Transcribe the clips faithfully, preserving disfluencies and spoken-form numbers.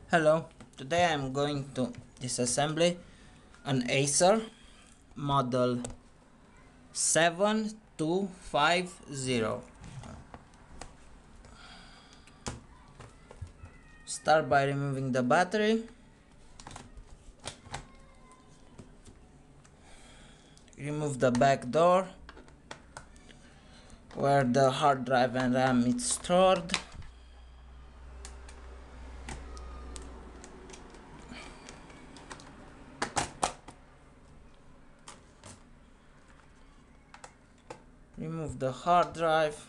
Hello, today I'm going to disassembly an Acer model seven two five zero. Start by removing the battery. Remove the back door where the hard drive and RAM is stored. Remove the hard drive.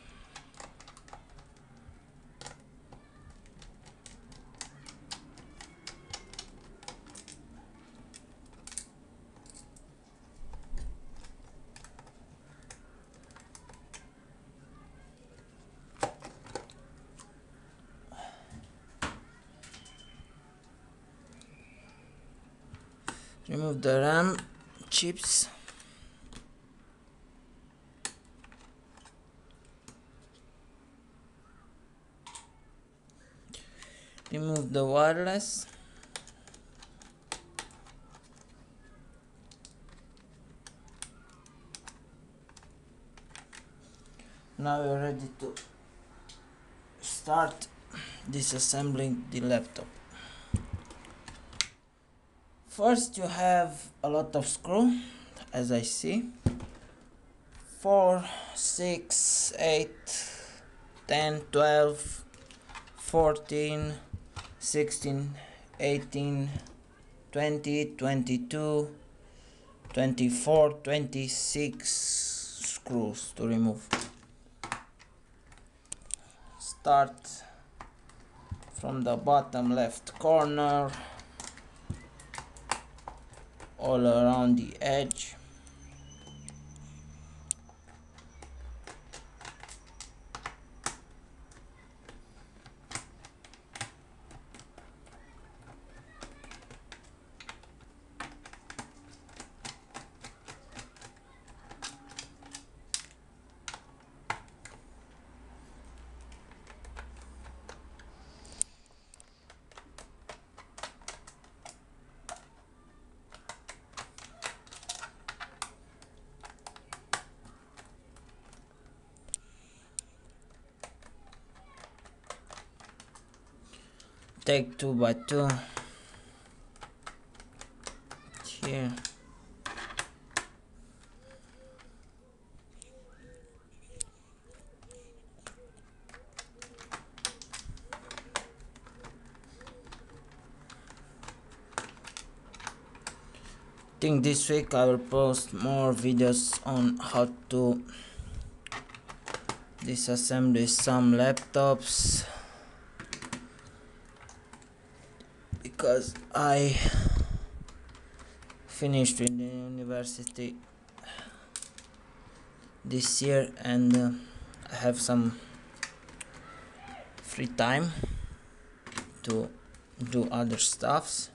Remove the RAM chips. Remove the wireless. Now we're ready to start disassembling the laptop. First you have a lot of screw, as I see. four, six, eight, ten, twelve, fourteen, sixteen, eighteen, twenty, twenty-two, twenty-four, twenty-six screws to remove. Start from the bottom left corner all around the edge. Take two by two here. I think this week I will post more videos on how to disassemble some laptops, because I finished with the university this year and uh, I have some free time to do other stuffs.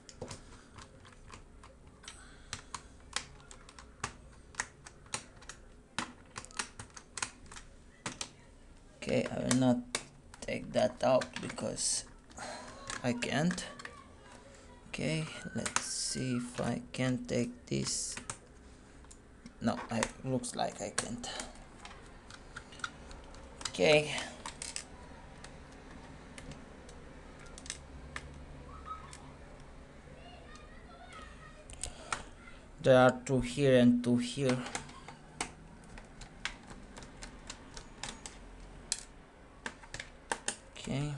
Okay, I will not take that out because I can't. Okay, let's see if I can take this. No, it looks like I can't. Okay. There are two here and two here. Okay.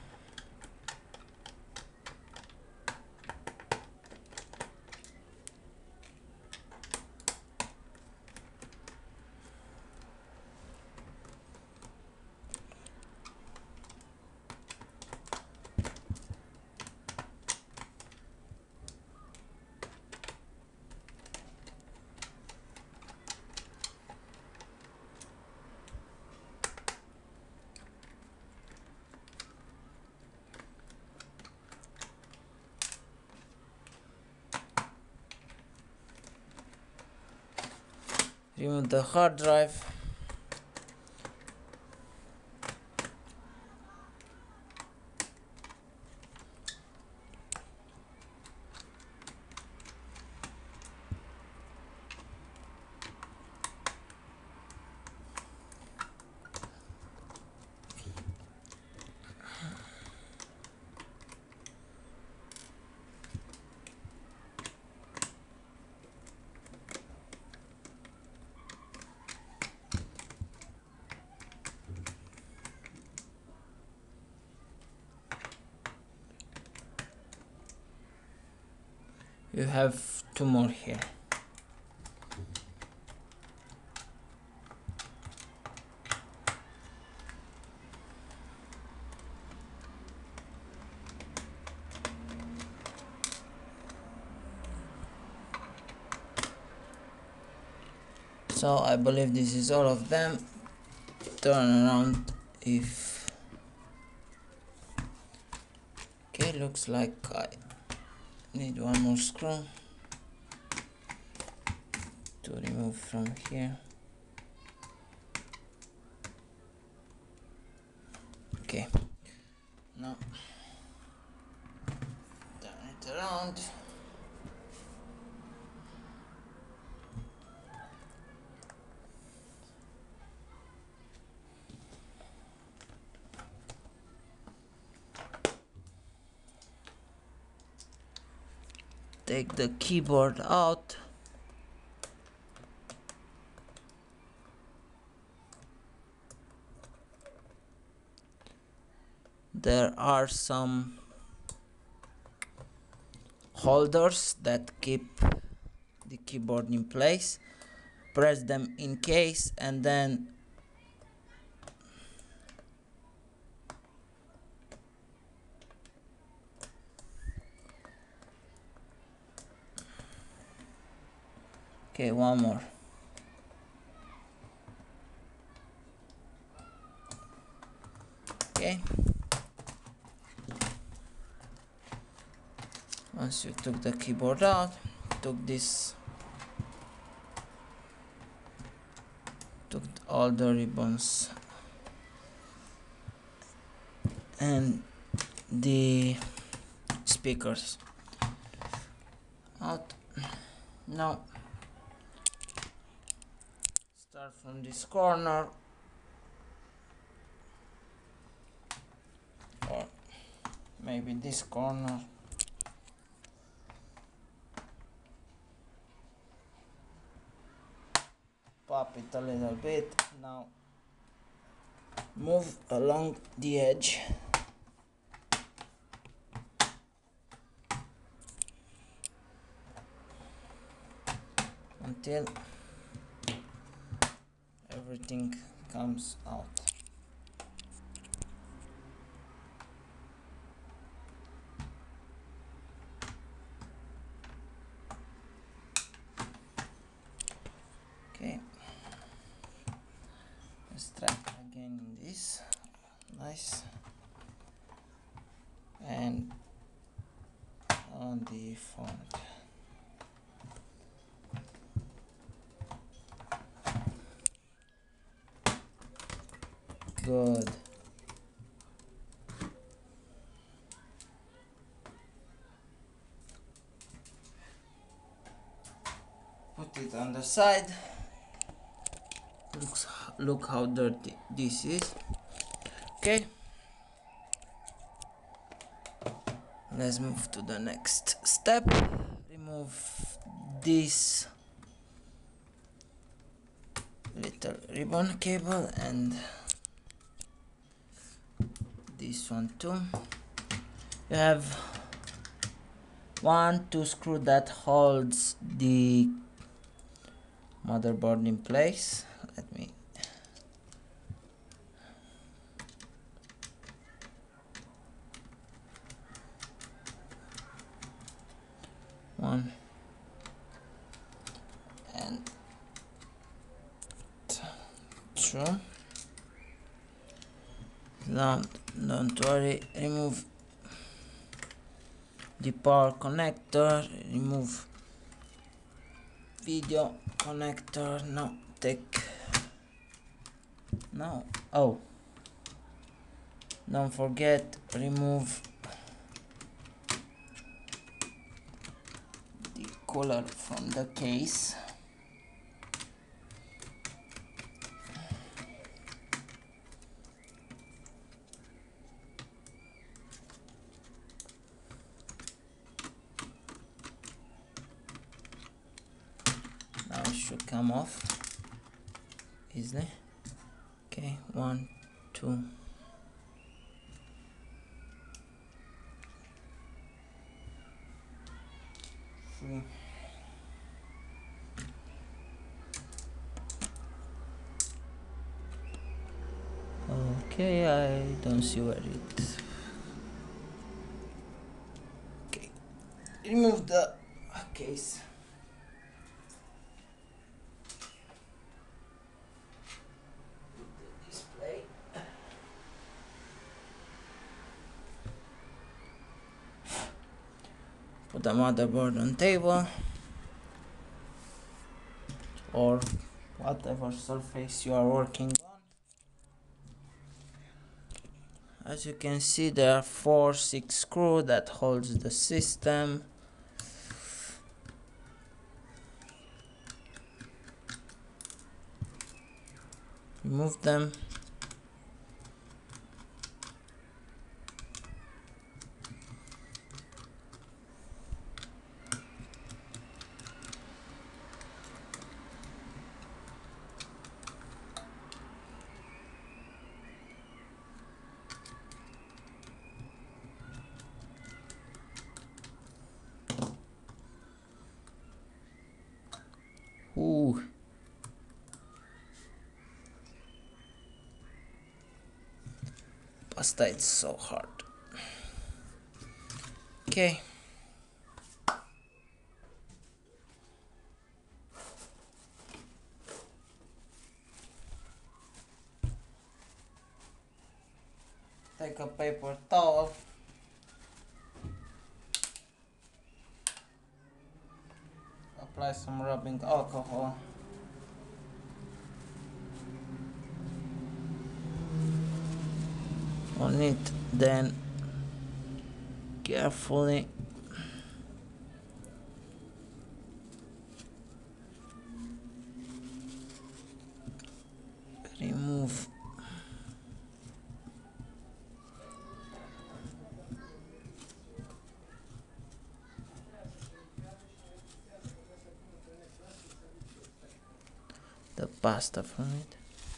Remove the hard drive. You have two more here. So I believe this is all of them. Turn around if okay, looks like I need one more screw to remove from here. Okay, now turn it around. Take the keyboard out. There are some holders that keep the keyboard in place. Press them in case and then okay, one more. Okay. Once you took the keyboard out, took this, took all the ribbons and the speakers out. Now start from this corner, or maybe this corner. Pop it a little bit. Now move along the edge until everything comes out. Okay, let's try again in this. Nice. And on the font. Good. Put it on the side. Looks look how dirty this is. Okay. Let's move to the next step. Remove this little ribbon cable and this one too. You have one two screw that holds the motherboard in place. Let me one and two. Don't, don't worry, remove the power connector, remove video connector. No, take no oh don't forget, remove the cooler from the case. Now it should come off easily. Okay, one, two. Three. moving. Okay, I don't see where it is. Okay, remove the case. Display. Put the motherboard on table or whatever surface you are working on. As you can see, there are four six screws that holds the system. Remove them. Ooh. Pasta, it's so hard. Okay. Take a paper towel. Apply some rubbing alcohol. On it, then carefully remove the pasta from it.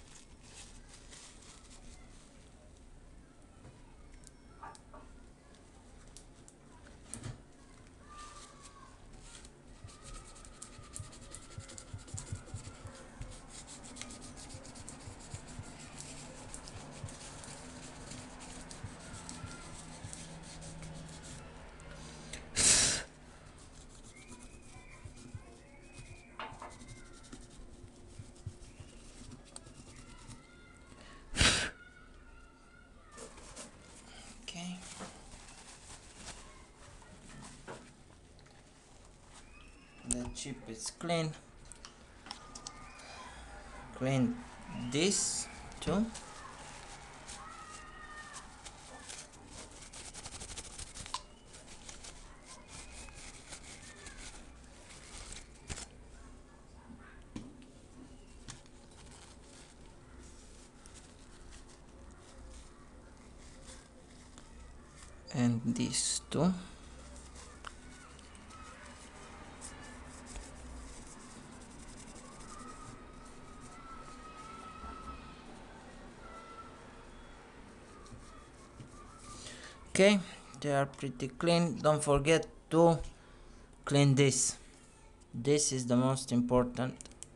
Okay. The chip is clean. Clean this too. And this too. Okay, they are pretty clean. Don't forget to clean this. This is the most important.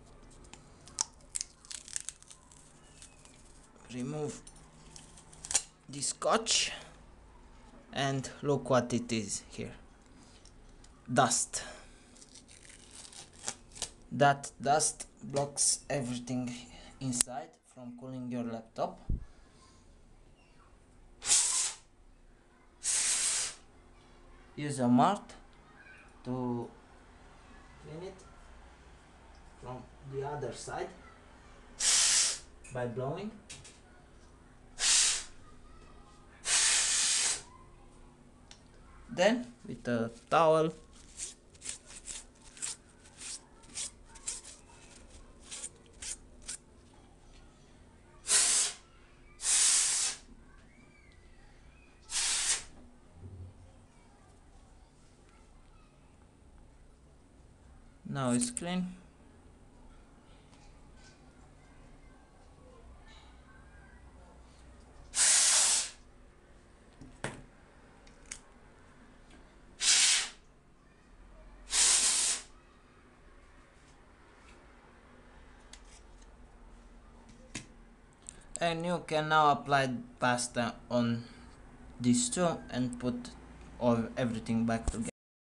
Remove the scotch and look what it is here. Dust. That dust blocks everything inside from cooling your laptop. Use a mart to clean it from the other side by blowing. Then with a towel now it's clean. And you can now apply pasta on these two and put all everything back together.